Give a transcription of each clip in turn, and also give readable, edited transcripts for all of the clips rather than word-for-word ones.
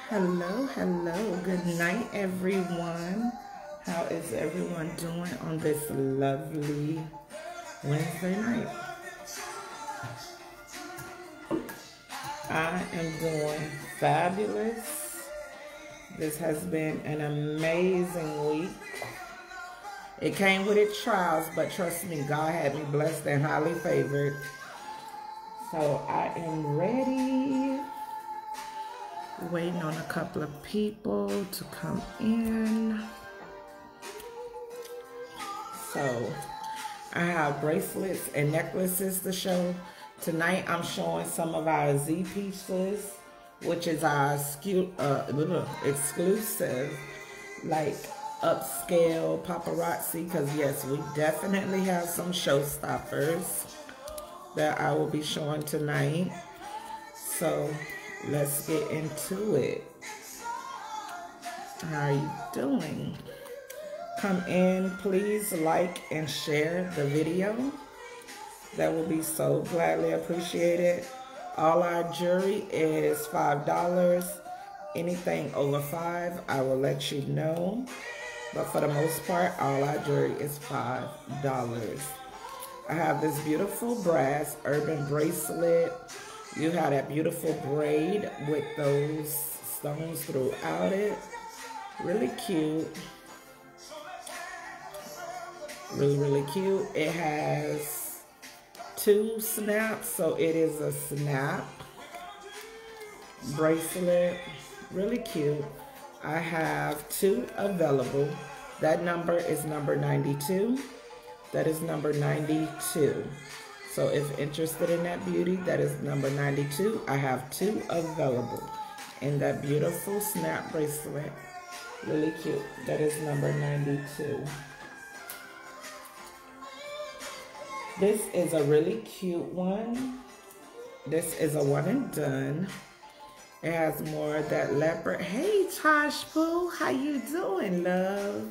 Hello, hello. Good night, everyone. How is everyone doing on this lovely Wednesday night? I am doing fabulous. This has been an amazing week. It came with its trials, but trust me, God had me blessed and highly favored. So I am ready. Waiting on a couple of people to come in. So I have bracelets and necklaces to show. Tonight I'm showing some of our Z pieces, which is our exclusive, like upscale paparazzi, because yes, we definitely have some showstoppers that I will be showing tonight. So let's get into it. How are you doing? Come in, please like and share the video. That will be so gladly appreciated. All our jewelry is $5. Anything over $5, I will let you know. But for the most part, all our jewelry is $5. I have this beautiful brass urban bracelet. You have that beautiful braid with those stones throughout it. Really cute. Really, really cute. It has 2 snaps, so it is a snap bracelet. Really cute. I have 2 available. That number is number 92. That is number 92. So if interested in that beauty, that is number 92. I have 2 available in that beautiful snap bracelet. Really cute. That is number 92. This is a really cute one. This is a one and done. It has more of that leopard. Hey, Tosh Poo, how you doing, love?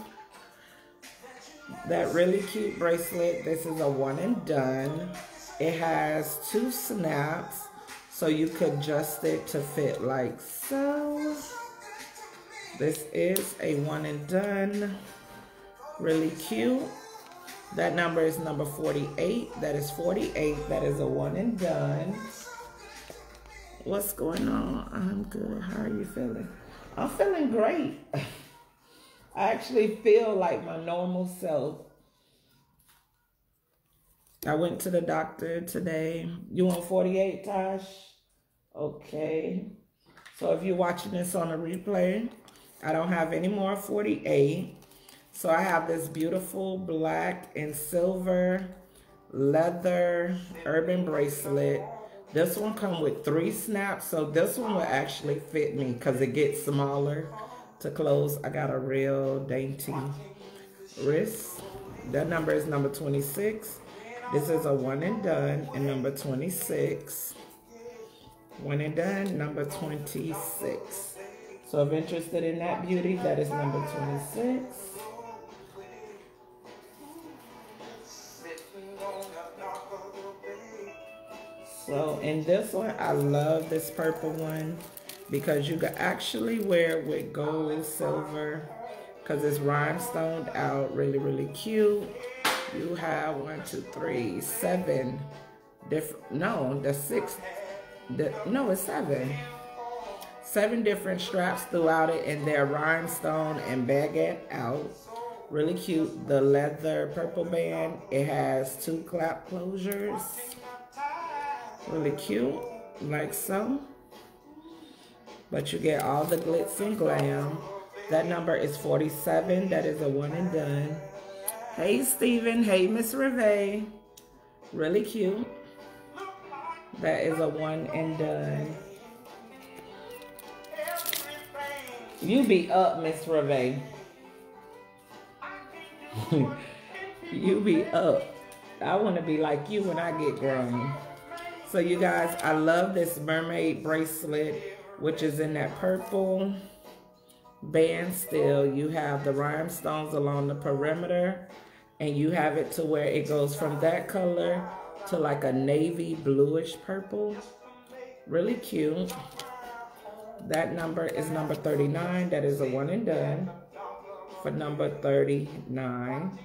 That really cute bracelet. This is a one and done. It has 2 snaps, so you could adjust it to fit like so. This is a one and done. Really cute. That number is number 48. That is 48. That is a one and done. What's going on? I'm good. How are you feeling? I'm feeling great. I actually feel like my normal self. I went to the doctor today. You want 48, Tosh? Okay. So if you're watching this on a replay, I don't have any more 48. So I have this beautiful black and silver leather urban bracelet. This one comes with 3 snaps, so this one will actually fit me because it gets smaller to close. I got a real dainty wrist. That number is number 26. This is a one and done, and number 26. One and done, number 26. So if interested in that beauty, that is number 26. So in this one, I love this purple one because you can actually wear it with gold, silver, because it's rhinestoned out. Really, really cute. You have 7 different, no, the 6, no, it's 7. 7 different straps throughout it, and they're rhinestone and baguette out. Really cute. The leather purple band, it has 2 clap closures. Really cute, like so. But you get all the glitz and glam. That number is 47. That is a one and done. Hey, Steven. Hey, Miss Reve. Really cute. That is a one and done. You be up, Miss Reve. You be up. I want to be like you when I get grown. So you guys, I love this mermaid bracelet, which is in that purple band still. You have the rhinestones along the perimeter, and you have it to where it goes from that color to like a navy bluish purple. Really cute. That number is number 39. That is a one and done for number 39.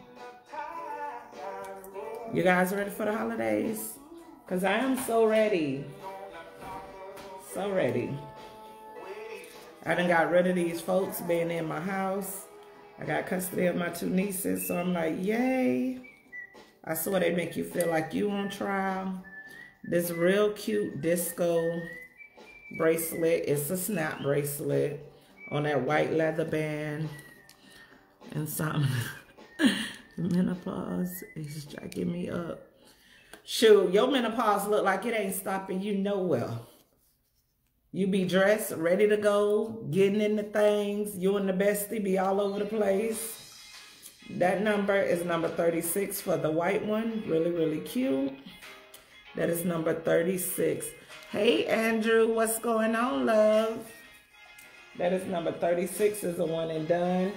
You guys ready for the holidays? Because I am so ready. So ready. I done got rid of these folks being in my house. I got custody of my two nieces, so I'm like, yay. I swear they make you feel like you on trial. This real cute disco bracelet. It's a snap bracelet on that white leather band. And some menopause is jacking me up. Shoot, your menopause look like it ain't stopping you nowhere. You be dressed, ready to go, getting into things. You and the bestie be all over the place. That number is number 36 for the white one. Really, really cute. That is number 36. Hey, Andrew, what's going on, love? That is number 36, is a one and done.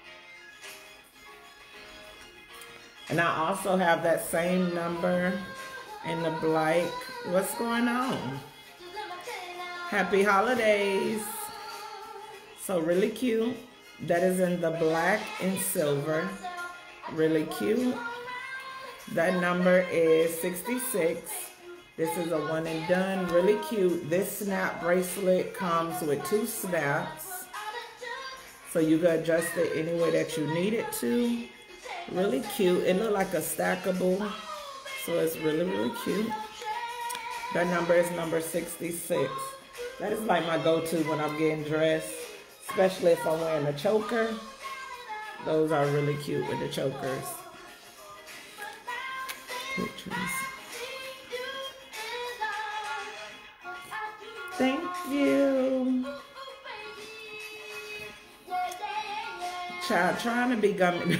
And I also have that same number in the black. What's going on? Happy holidays. So really cute. That is in the black and silver. Really cute. That number is 66. This is a one and done. Really cute. This snap bracelet comes with 2 snaps. So you can adjust it any way that you need it to. Really cute. It looks like a stackable. So it's really, really cute. That number is number 66. That is like my go-to when I'm getting dressed. Especially if I'm wearing a choker. Those are really cute with the chokers. Pictures. Thank you. Child, trying to be gummy.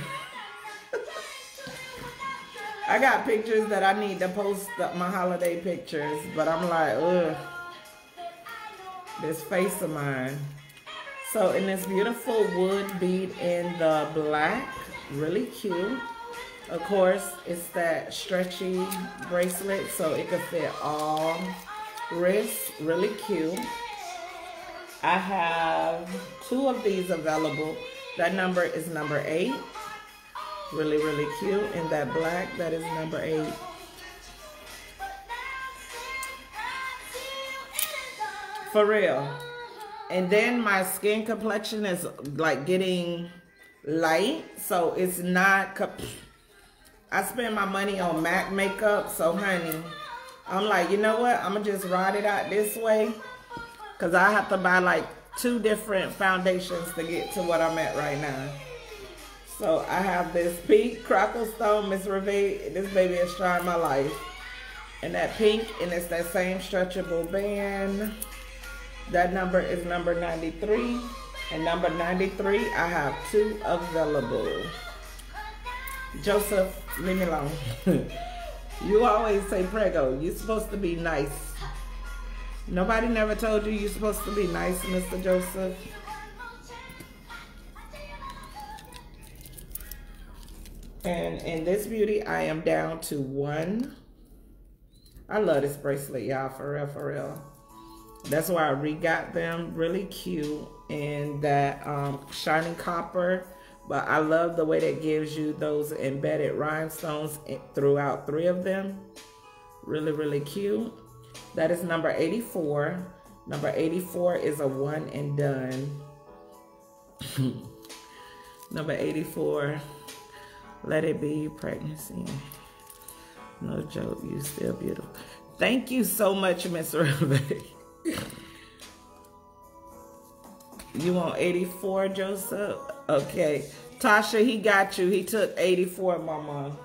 I got pictures that I need to post my holiday pictures, but I'm like, ugh. This face of mine. So in this beautiful wood bead in the black, really cute. Of course, it's that stretchy bracelet, so it could fit all wrists. Really cute. I have 2 of these available. That number is number 8. Really, really cute. In that black, that is number 8. For real. And then my skin complexion is like getting light. So it's not... I spend my money on MAC makeup. So honey, I'm like, you know what? I'm going to just ride it out this way. Because I have to buy like 2 different foundations to get to what I'm at right now. So I have this pink Crackle Stone Miss Reve. This baby is trying my life. And that pink, and it's that same stretchable band. That number is number 93. And number 93, I have 2 available. Joseph, leave me alone. You always say prego. You're supposed to be nice. Nobody never told you you're supposed to be nice, Mr. Joseph. And in this beauty, I am down to 1. I love this bracelet, y'all, for real, for real. That's why I re-got them. Really cute in that shiny copper. But I love the way that gives you those embedded rhinestones throughout 3 of them. Really, really cute. That is number 84. Number 84 is a one and done. Number 84. Let it be pregnancy. No joke, you still beautiful. Thank you so much, Miss Rebecca. You want 84, Joseph? Okay. Tasha, he got you. He took 84, Mama.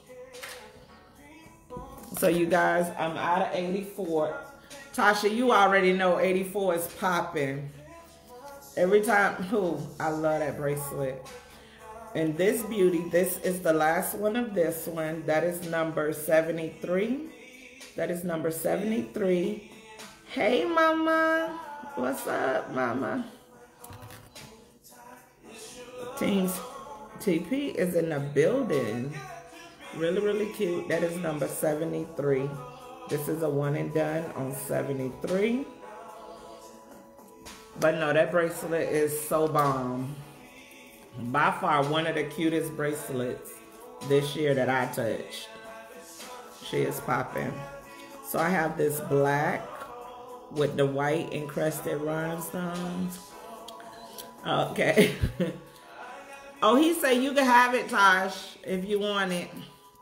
So you guys, I'm out of 84. Tasha, you already know 84 is popping. Every time, I love that bracelet. And this beauty, this is the last one of this one. That is number 73. That is number 73. Hey, Mama. What's up, Mama? Teams TP is in the building. Really, really cute. That is number 73. This is a one and done on 73. But no, that bracelet is so bomb. By far one of the cutest bracelets this year that I touched. She is popping. So I have this black with the white encrusted rhinestones. Okay. Oh, he said you can have it, Tosh, if you want it.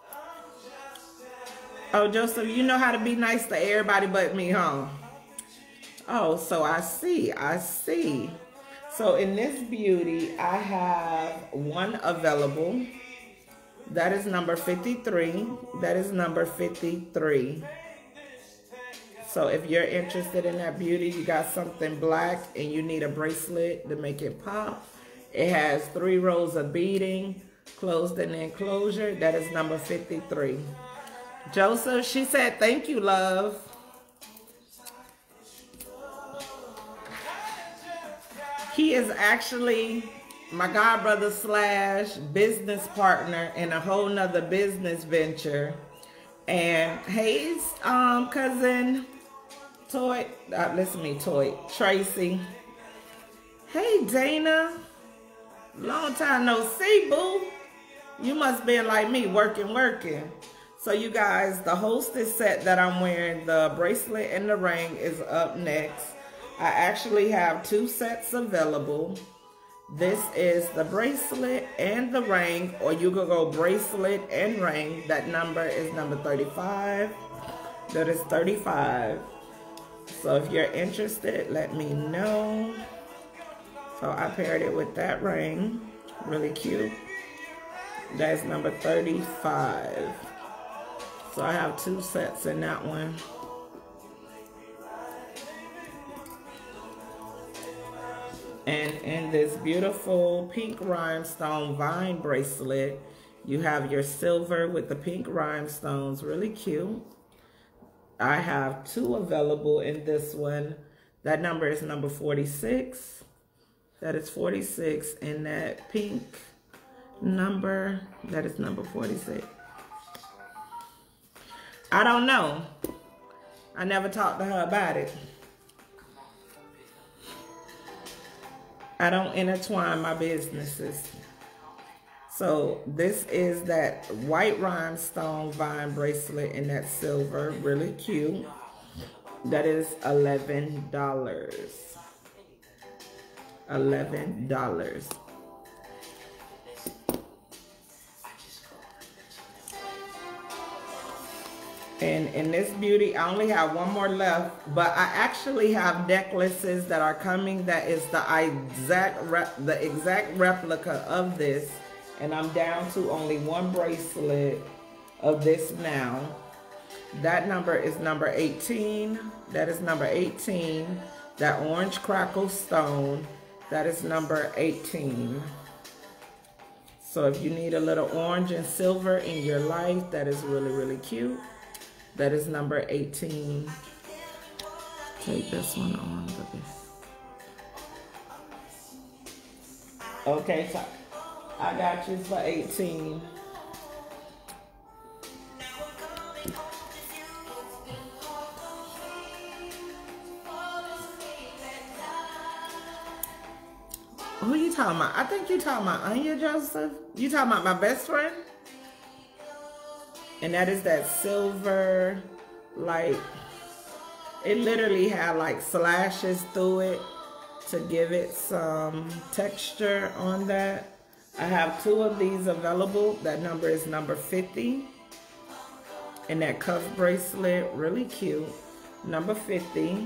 Oh, Joseph, you know how to be nice to everybody but me, huh? Oh, so I see. So in this beauty, I have one available. That is number 53. That is number 53. So if you're interested in that beauty, you got something black and you need a bracelet to make it pop. It has 3 rows of beading, closed and enclosure. That is number 53. Joseph, she said, thank you, love. He is actually my godbrother / business partner in a whole nother business venture. And Hayes, cousin, Toy, listen to me, Toy, Tracy. Hey, Dana. Long time no see, boo. You must be like me, working. So you guys, the hostess set that I'm wearing, the bracelet and the ring is up next. I actually have 2 sets available. This is the bracelet and the ring, or you could go bracelet and ring. That number is number 35. That is 35. So if you're interested, let me know. So I paired it with that ring. Really cute. That's number 35. So I have 2 sets in that one. And in this beautiful pink rhinestone vine bracelet, you have your silver with the pink rhinestones. Really cute. I have 2 available in this one. That number is number 46. That is 46. And that pink number, that is number 46. I don't know. I never talked to her about it. I don't intertwine my businesses. So this is that white rhinestone vine bracelet in that silver. Really cute. That is $11. $11. And in this beauty, I only have 1 more left, but I actually have necklaces that are coming that is the exact replica of this. And I'm down to only 1 bracelet of this now. That number is number 18. That is number 18. That orange crackle stone, that is number 18. So if you need a little orange and silver in your life, that is really, really cute. That is number 18. Take this one on, baby. Okay, so I got you for 18. Who you talking about? I think you talking about Anya, Joseph. You talking about my best friend? And that is that silver, like, it literally had like slashes through it to give it some texture on that. I have 2 of these available. That number is number 50. And that cuff bracelet, really cute. Number 50.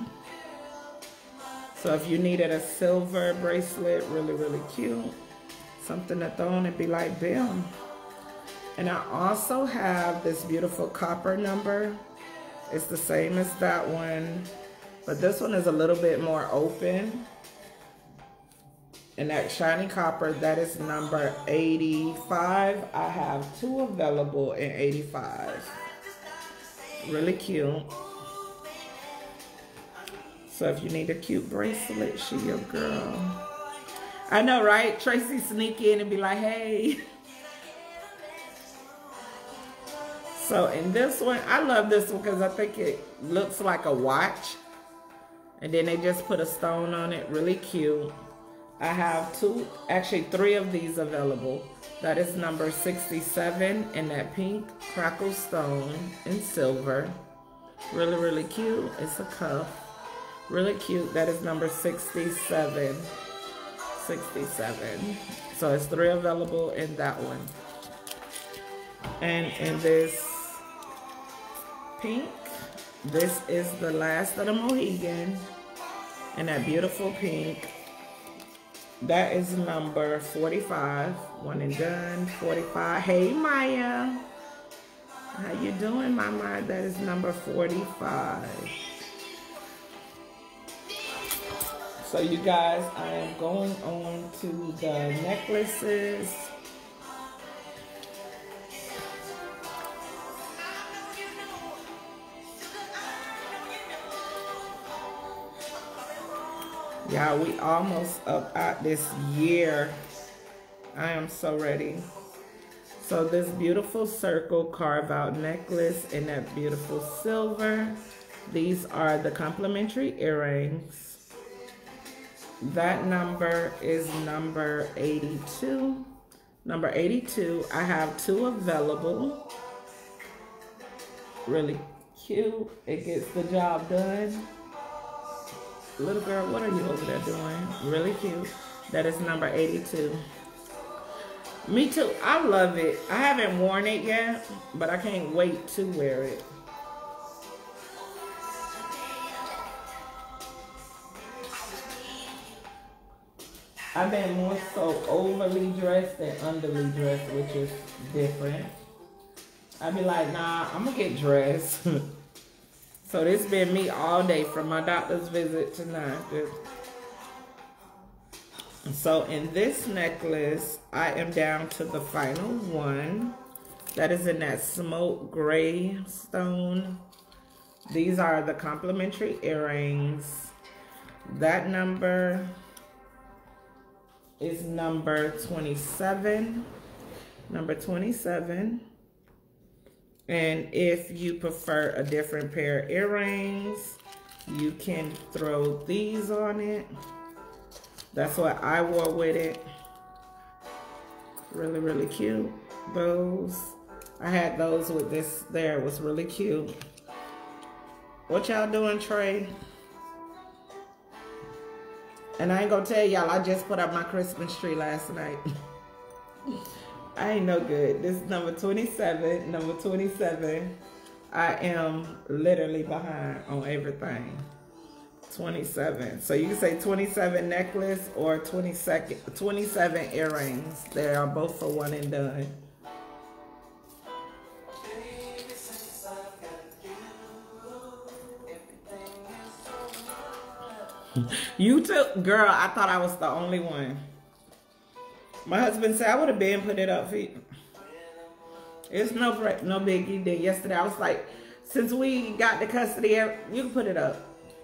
So if you needed a silver bracelet, really, really cute. Something to throw on and be like, bam. And I also have this beautiful copper number. It's the same as that one, but this one is a little bit more open. And that shiny copper, that is number 85. I have 2 available in 85. Really cute. So if you need a cute bracelet, she your girl. I know, right? Tracy sneak in and be like, hey. So in this one, I love this one because I think it looks like a watch. And then they just put a stone on it, really cute. I have actually three of these available. That is number 67 in that pink crackle stone in silver. Really, really cute. It's a cuff. Really cute. That is number 67. 67. So it's three available in that one. And in this pink, this is the last of the Mohegan. In that beautiful pink. That is number 45. One and done. 45. Hey, Maya. How you doing, Mama? That is number 45. So you guys, I am going on to the necklaces. Y'all, we almost up at this year. I am so ready. So this beautiful circle carve out necklace in that beautiful silver. These are the complimentary earrings. That number is number 82. Number 82, I have two available. Really cute. It gets the job done. Little girl, what are you over there doing? Really cute. That is number 82. Me too. I love it. I haven't worn it yet, but I can't wait to wear it. I've been more so overly dressed than underly dressed, which is different. I'd be like, nah, I'm gonna get dressed. So this been me all day from my doctor's visit to now. So in this necklace, I am down to the final one. That is in that smoke gray stone. These are the complimentary earrings. That number is number 27. Number 27. And if you prefer a different pair of earrings, you can throw these on it. That's what I wore with it. Really, really cute. Those. I had those with this there. It was really cute. What y'all doing, Trey? And I ain't gonna tell y'all, I just put up my Christmas tree last night. I ain't no good. This is number 27. Number 27. I am literally behind on everything. 27. So you can say 27 necklace or 27 earrings. They are both for one and done. You too? Girl, I thought I was the only one. My husband said I would have been put it up for you. It's no biggie. Then yesterday I was like, since we got the custody, you can put it up.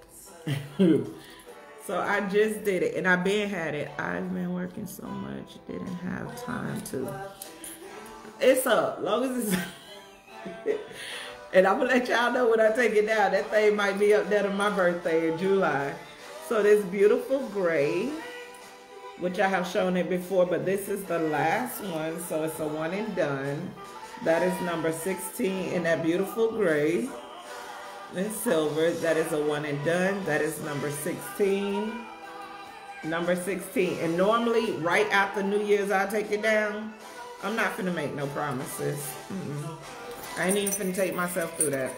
So I just did it, and I've been had it. I've been working so much, didn't have time to. It's up, long as it's. And I'm gonna let y'all know when I take it down. That thing might be up there to my birthday in July. So this beautiful gray, which I have shown it before, but this is the last one, so it's a one and done. That is number 16 in that beautiful gray and silver. That is a one and done. That is number 16. Number 16. And normally, right after New Year's, I'll take it down. I'm not finna make no promises. I ain't even finna take myself through that.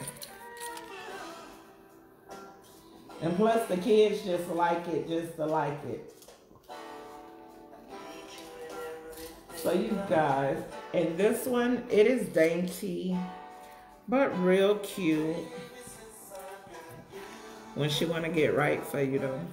And plus, the kids just like it, just to like it. So you guys, and this one, it is dainty, but real cute. When she want to get right for you though.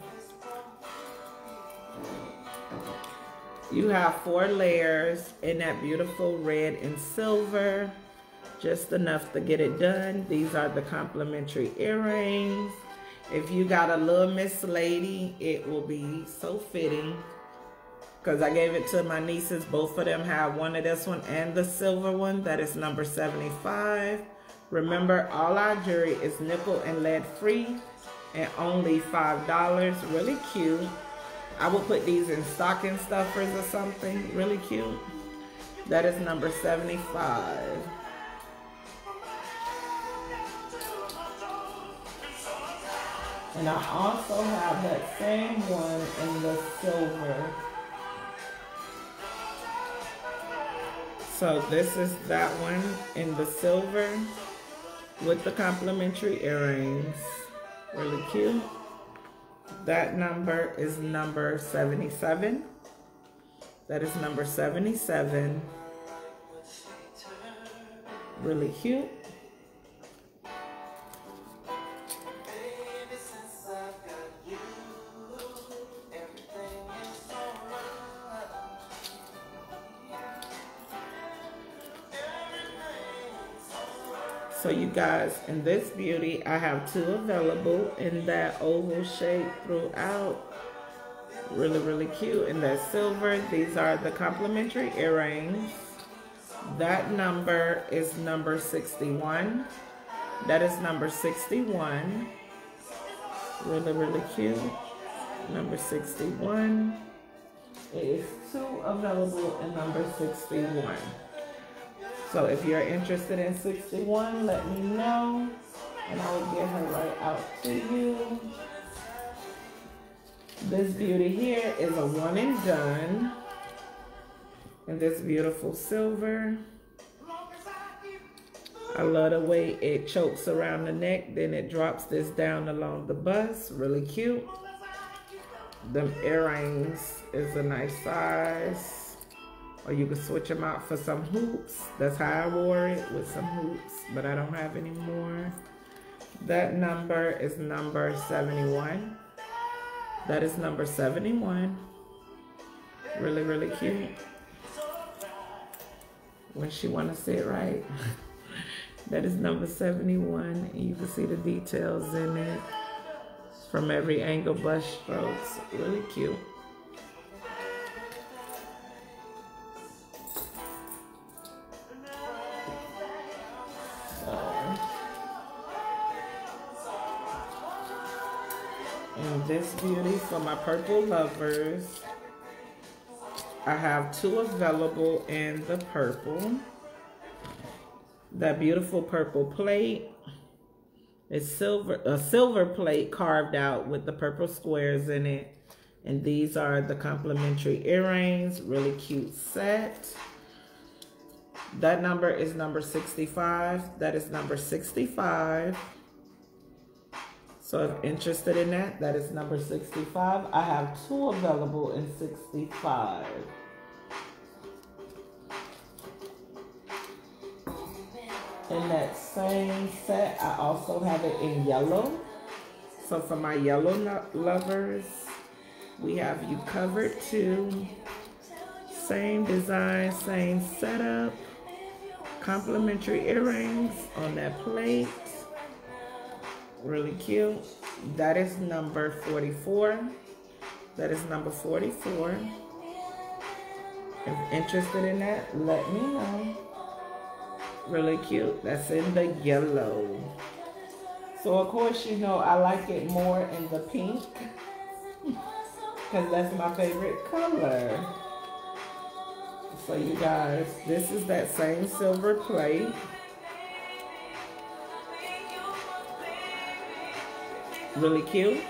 You have 4 layers in that beautiful red and silver. Just enough to get it done. These are the complimentary earrings. If you got a little Miss Lady, it will be so fitting. Because I gave it to my nieces. Both of them have one of this one and the silver one. That is number 75. Remember, all our jewelry is nickel and lead free. and only $5. Really cute. I would put these in stocking stuffers or something. Really cute. That is number 75. And I also have that same one in the silver. So this is that one in the silver with the complimentary earrings. Really cute. That number is number 77. That is number 77. Really cute. So you guys, in this beauty, I have two available in that oval shape throughout. Really, really cute. In that silver, these are the complimentary earrings. That number is number 61. That is number 61. Really, really cute. Number 61. It is two available in number 61. So if you're interested in 61, let me know, and I will get her right out to you. This beauty here is a one and done in this beautiful silver. I love the way it chokes around the neck, then it drops this down along the bust. Really cute. Them earrings is a nice size. Or you can switch them out for some hoops. That's how I wore it, with some hoops, but I don't have any more. That number is number 71. That is number 71. Really, really cute. When she want to sit right. That is number 71. And you can see the details in it from every angle, bust strokes. Really cute. And this beauty for my purple lovers, I have two available in the purple. That beautiful purple plate is silver, a silver plate carved out with the purple squares in it. And these are the complimentary earrings. Really cute set. That number is number 65. That is number 65. So if interested in that, that is number 65. I have two available in 65. In that same set, I also have it in yellow. So for my yellow lovers, we have you covered too. Same design, same setup. Complimentary earrings on that plate. Really cute. That is number 44. That is number 44. If interested in that, let me know. Really cute. That's in the yellow. So of course, you know, I like it more in the pink because that's my favorite color. So you guys, this is that same silver plate. Really cute.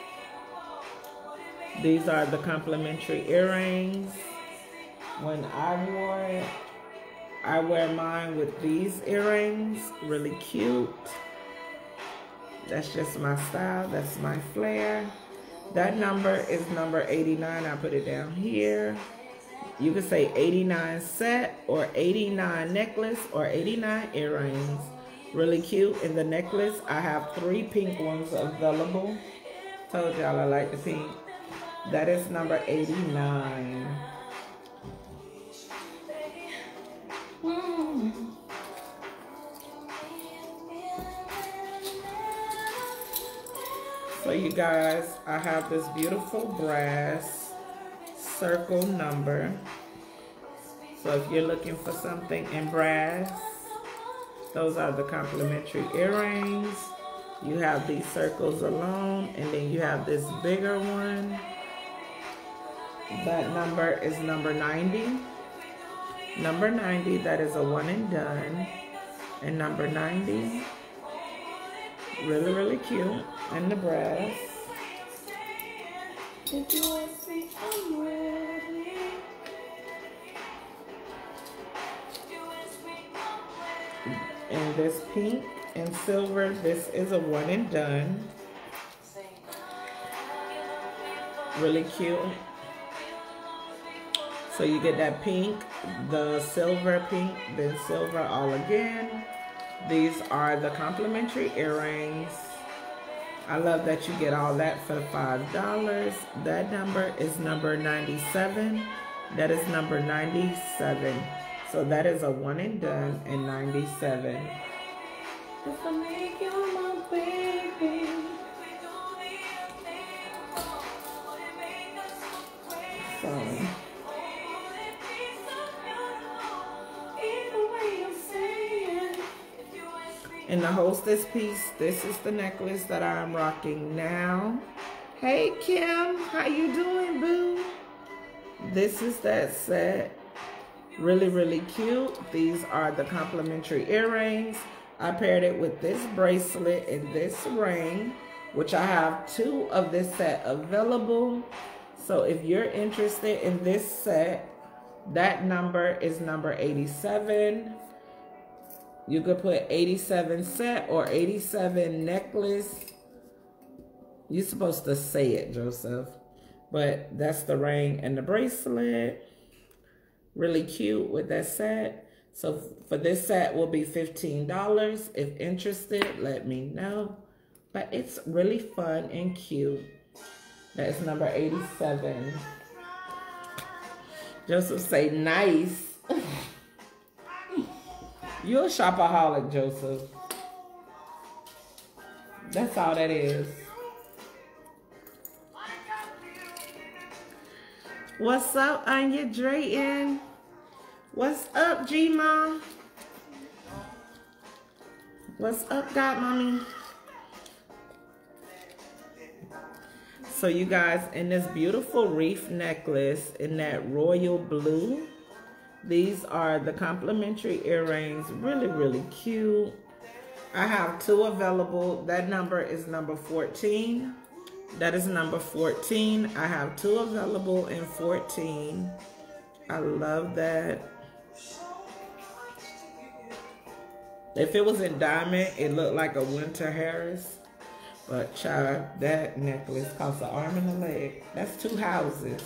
These are the complimentary earrings. When I wore it, I wear mine with these earrings. Really cute. That's just my style. That's my flair. That number is number 89. I put it down here. You can say 89 set or 89 necklace or 89 earrings. Really cute. In the necklace, I have 3 pink ones available. Told y'all I like the pink. That is number 89. So you guys, I have this beautiful brass circle number. So if you're looking for something in brass, those are the complimentary earrings. You have these circles alone, and then you have this bigger one. That number is number 90. Number 90, that is a one and done. And number 90, really, really cute. And the brass. If you want to see, I'm ready. And this pink and silver, this is a one and done. Really cute. So you get that pink, the silver pink, then silver all again. These are the complimentary earrings. I love that you get all that for $5. That number is number 97. That is number 97. So that is a one and done and 97. If I make you my baby. So. In the hostess piece, this is the necklace that I'm rocking now. Hey Kim, how you doing, boo? This is that set. Really, really cute. These are the complimentary earrings. I paired it with this bracelet and this ring, which I have 2 of this set available. So if you're interested in this set, that number is number 87. You could put 87 set or 87 necklace. You're supposed to say it, Joseph. But that's the ring and the bracelet. Really cute with that set. So for this set will be $15. If interested, let me know. But it's really fun and cute. That's number 87. Joseph say nice. You're a shopaholic, Joseph. That's all that is. What's up, Anya Drayton? What's up, G-Mom? What's up, Godmommy? So you guys, in this beautiful wreath necklace in that royal blue, these are the complimentary earrings. Really, really cute. I have 2 available. That number is number 14. That is number 14. I have 2 available in 14. I love that. If it was in diamond, it looked like a Winter Harris. But child, that necklace costs an arm and a leg. That's 2 houses.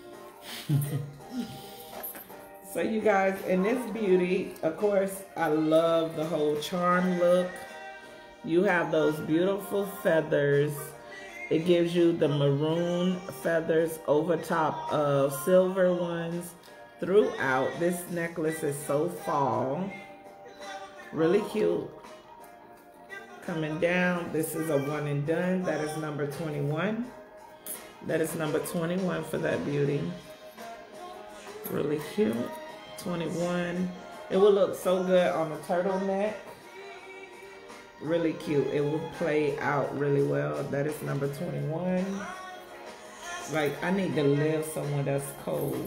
So you guys, in this beauty, of course, I love the whole charm look. You have those beautiful feathers. It gives you the maroon feathers over top of silver ones throughout. This necklace is so fall. Really cute. Coming down, this is a one and done. That is number 21. That is number 21 for that beauty. Really cute. 21. It will look so good on a turtleneck. Really cute. It will play out really well. That is number 21. Like, I need to live somewhere that's cold.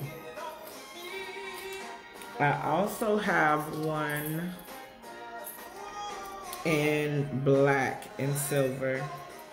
I also have one in black and silver.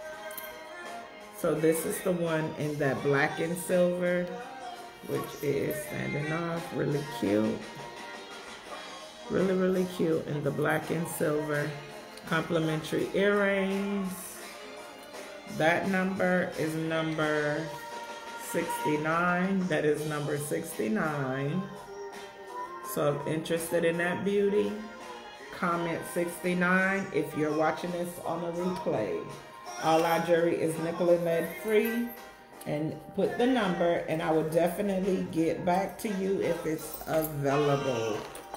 So this is the one in that black and silver, which is standing off. Really cute. Really, really cute in the black and silver. Complimentary earrings. That number is number 69. That is number 69. So if interested in that beauty, comment 69 if you're watching this on a replay. All our jewelry is nickel and lead free. And put the number and I will definitely get back to you if it's available.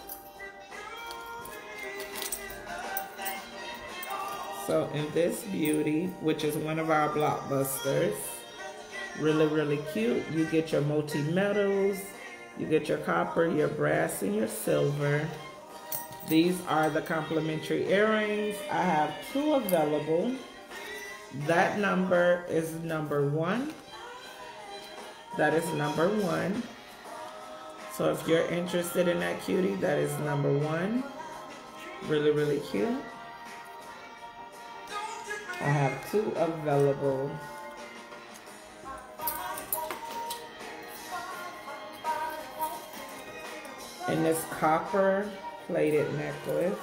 So in this beauty, which is one of our blockbusters, really, really cute. You get your multi-metals, you get your copper, your brass, and your silver. These are the complimentary earrings. I have 2 available. That number is number 1. That is number 1. So if you're interested in that cutie, that is number 1. Really, really cute. I have 2 available. In this copper plated necklace.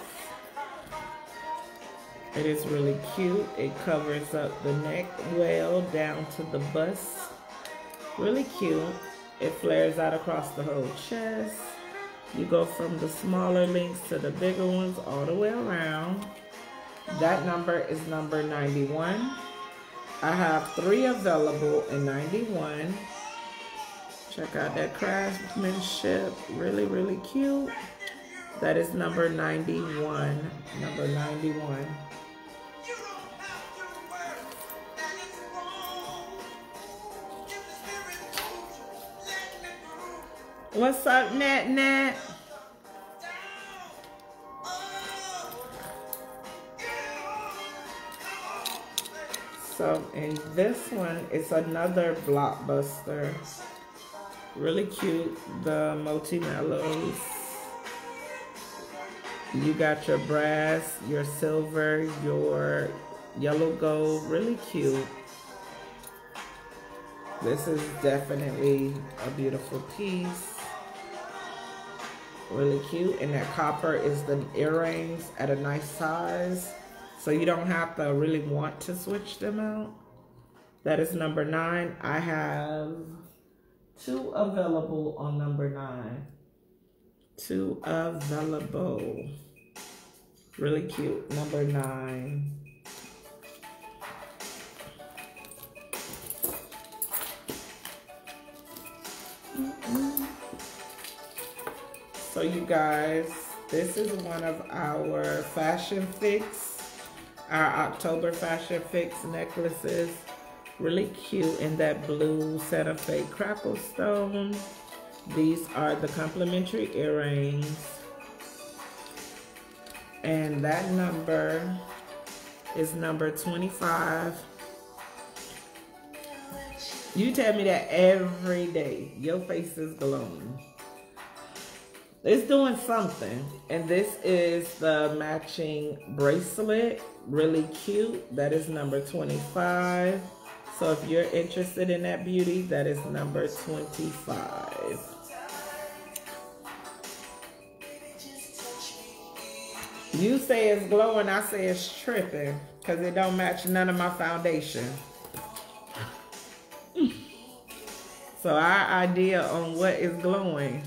It is really cute. It covers up the neck well down to the bust. Really cute. It flares out across the whole chest. You go from the smaller links to the bigger ones all the way around. That number is number 91. I have 3 available in 91. Check out that craftsmanship. Really, really cute. That is number 91. Number 91. What's up, Nat Nat? So in this one, it's another blockbuster. Really cute. The multi-mellows. You got your brass, your silver, your yellow gold. Really cute. This is definitely a beautiful piece. Really cute. And that copper is the earrings at a nice size. So you don't have to really want to switch them out. That is number 9. I have 2 available on number 9. 2 available. Really cute. Number 9. So you guys, this is one of our Fashion Fix, our October Fashion Fix necklaces. Really cute in that blue Santa Fe crackle stone. These are the complimentary earrings. And that number is number 25. You tell me that every day. Your face is glowing. It's doing something. And this is the matching bracelet. Really cute. That is number 25. So if you're interested in that beauty, that is number 25. You say it's glowing, I say it's tripping, because it don't match none of my foundation. So our idea on what is glowing.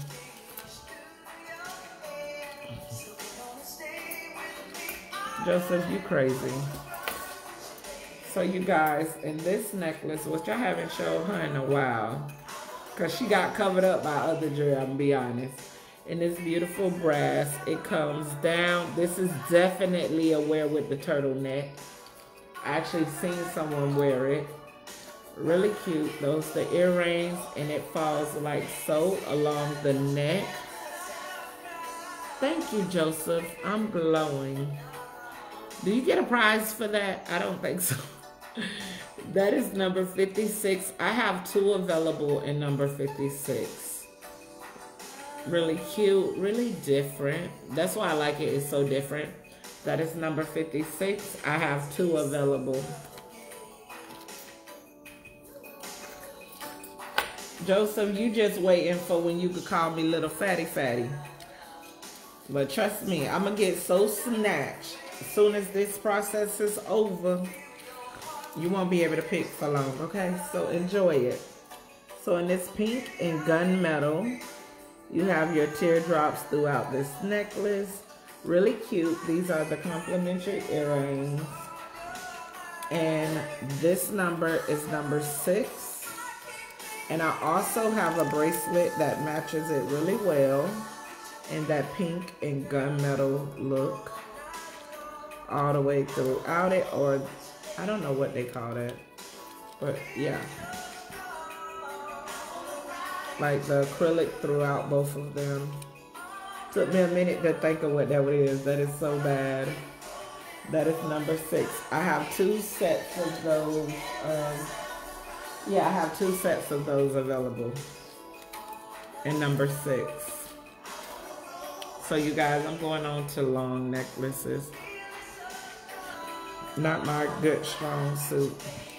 Joseph, you crazy. So you guys, in this necklace, which I haven't showed her in a while, because she got covered up by other jewelry, I'm gonna be honest. In this beautiful brass, it comes down. This is definitely a wear with the turtleneck. I actually seen someone wear it. Really cute. Those the earrings, and it falls like so along the neck. Thank you, Joseph. I'm glowing. Do you get a prize for that? I don't think so. That is number 56. I have 2 available in number 56. Really cute, really different. That's why I like it. It's so different. That is number 56. I have 2 available. Joseph, you just waiting for when you could call me little fatty fatty. But trust me, I'm going to get so snatched. As soon as this process is over, you won't be able to pick for long, okay? So enjoy it. So in this pink and gunmetal, you have your teardrops throughout this necklace. Really cute. These are the complimentary earrings. And this number is number 6. And I also have a bracelet that matches it really well in that pink and gunmetal look. All the way throughout it, or I don't know what they call that, but yeah, like the acrylic throughout both of them. Took me a minute to think of what that is. That is so bad. That is number 6. I have 2 sets of those. Yeah, I have 2 sets of those available. And number 6. So you guys, I'm going on to long necklaces. Not my good strong suit.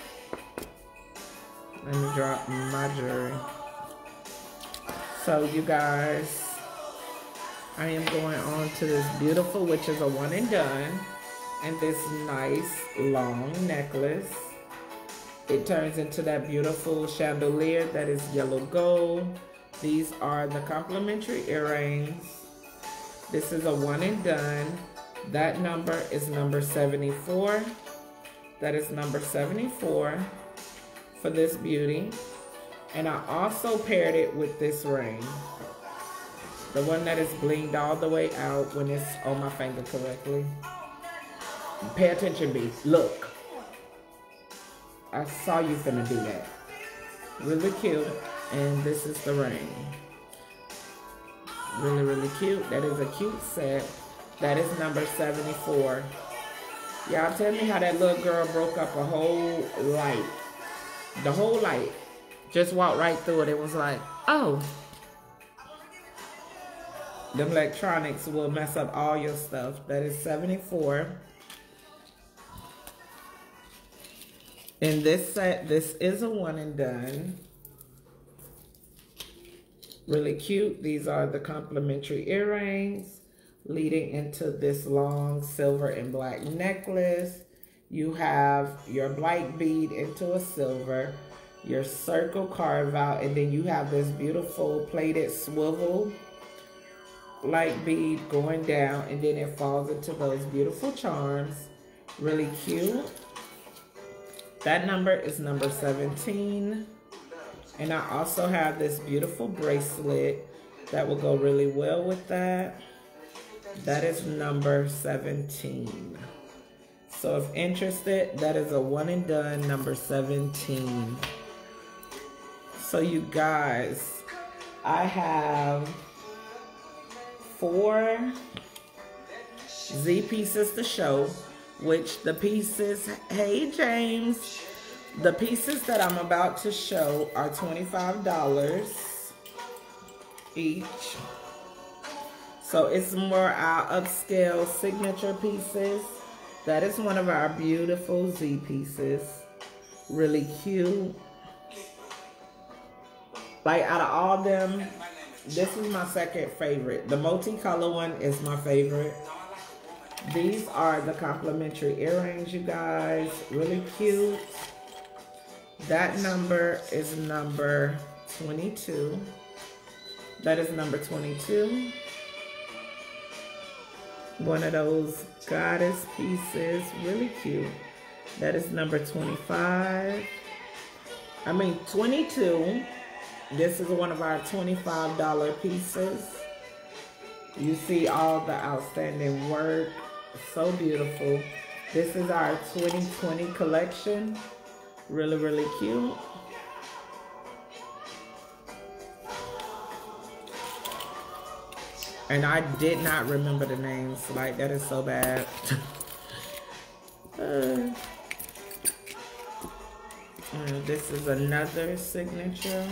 Let me drop my jewelry. So you guys, I am going on to this beautiful, which is a one and done. And this nice long necklace. It turns into that beautiful chandelier that is yellow gold. These are the complimentary earrings. This is a one and done. That number is number 74. That is number 74 for this beauty. And I also paired it with this ring. The one that is blinged all the way out when it's on my finger correctly. Pay attention, B. Look. I saw you finna do that. Really cute. And this is the ring. Really, really cute. That is a cute set. That is number 74. Y'all tell me how that little girl broke up a whole light. The whole light. Just walked right through it. It was like, oh. Them electronics will mess up all your stuff. That is 74. In this set, this is a one and done. Really cute. These are the complimentary earrings leading into this long silver and black necklace. You have your black bead into a silver, your circle carve out, and then you have this beautiful plated swivel light bead going down, and then it falls into those beautiful charms. Really cute. That number is number 17. And I also have this beautiful bracelet that will go really well with that. That is number 17. So if interested, that is a one and done, number 17. So you guys, I have 4 Z pieces to show. Which the pieces, hey James, the pieces that I'm about to show are $25 each. So it's more our upscale signature pieces. That is one of our beautiful Z pieces. Really cute. Like out of all them, this is my second favorite. The multicolor one is my favorite. These are the complimentary earrings, you guys. Really cute. That number is number 22. That is number 22. One of those goddess pieces. Really cute. That is number 25. 22. This is one of our $25 pieces. You see all the outstanding work. So beautiful. This is our 2020 collection. Really, really cute. And I did not remember the names. Like, that is so bad. This is another signature,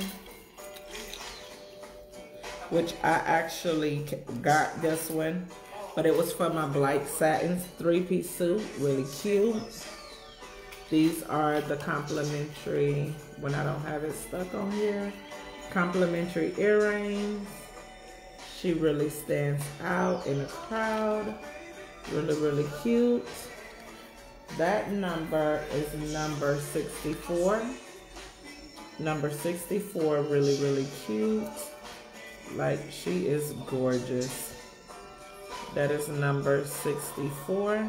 which I actually got this one. But it was for my black satin 3-piece suit. Really cute. These are the complimentary, when I don't have it stuck on here, complimentary earrings. She really stands out in a crowd. Really, really cute. That number is number 64. Number 64, really, really cute. Like, she is gorgeous. That is number 64.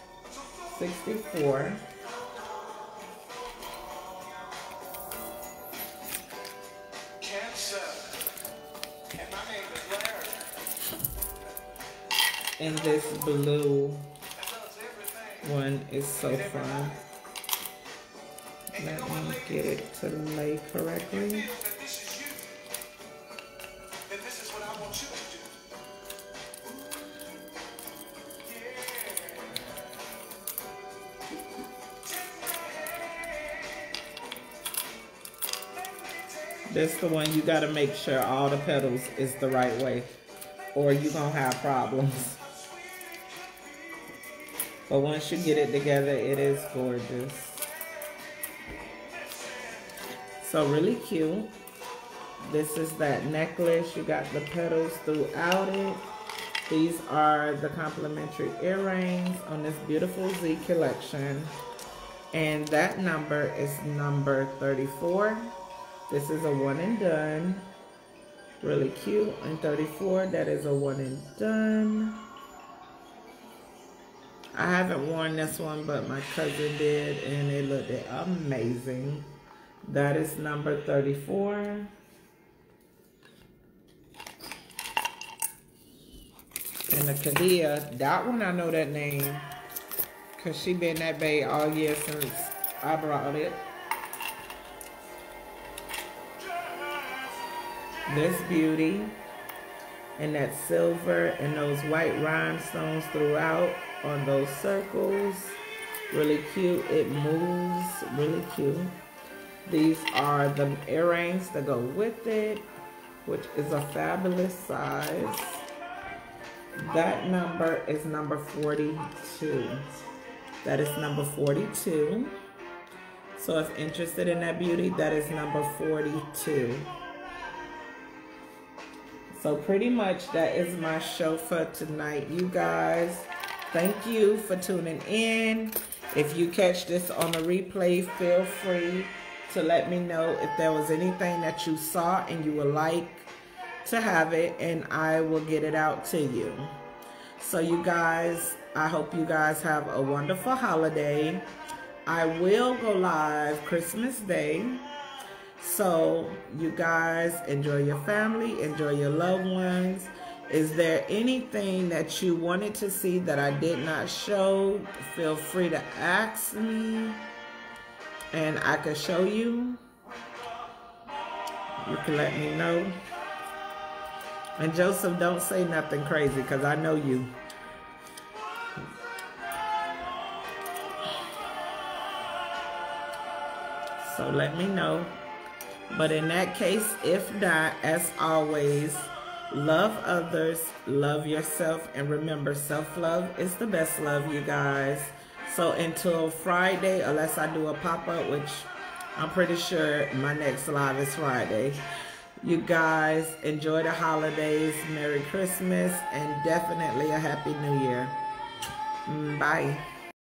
64. And this blue one is so fun. Let me get it to lay correctly. This the one you gotta make sure all the petals is the right way, or you're gonna have problems. But once you get it together, it is gorgeous. So really cute. This is that necklace. You got the petals throughout it. These are the complimentary earrings on this beautiful Z collection. And that number is number 34. This is a one and done. Really cute. And 34, that is a one and done. I haven't worn this one, but my cousin did, and it looked amazing. That is number 34. And the Kadia, that one I know that name, because she been that bae all year since I brought it. This beauty, and that silver, and those white rhinestones throughout on those circles. Really cute. It moves. Really cute. These are the earrings that go with it, which is a fabulous size. That number is number 42. That is number 42. So if interested in that beauty, that is number 42. So pretty much that is my show for tonight, you guys. Thank you for tuning in. If you catch this on a replay, feel free to let me know if there was anything that you saw and you would like to have it, and I will get it out to you. So you guys, I hope you guys have a wonderful holiday. I will go live Christmas Day. So you guys enjoy your family, enjoy your loved ones. Is there anything that you wanted to see that I did not show? Feel free to ask me and I can show you. You can let me know. And Joseph, don't say nothing crazy because I know you. So let me know. But in that case, if not, as always, love others, love yourself, and remember, self-love is the best love, you guys. So until Friday, unless I do a pop-up, which I'm pretty sure my next live is Friday. You guys enjoy the holidays, Merry Christmas, and definitely a Happy New Year. Bye.